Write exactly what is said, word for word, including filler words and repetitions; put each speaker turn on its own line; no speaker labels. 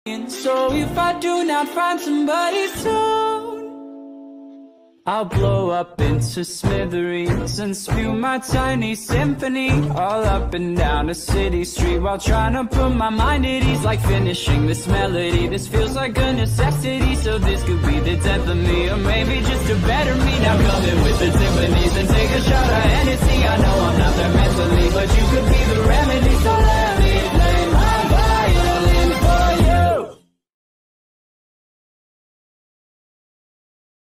So if I do not find somebody soon, I'll blow up into smithereens and spew my tiny symphony all up and down a city street, while trying to put my mind at ease, like finishing this melody. This feels like a necessity, so this could be the death of me, or maybe just a better me. Now come in with the symphonies and take a shot of Hennessy. I know I'm not there mentally, but you could be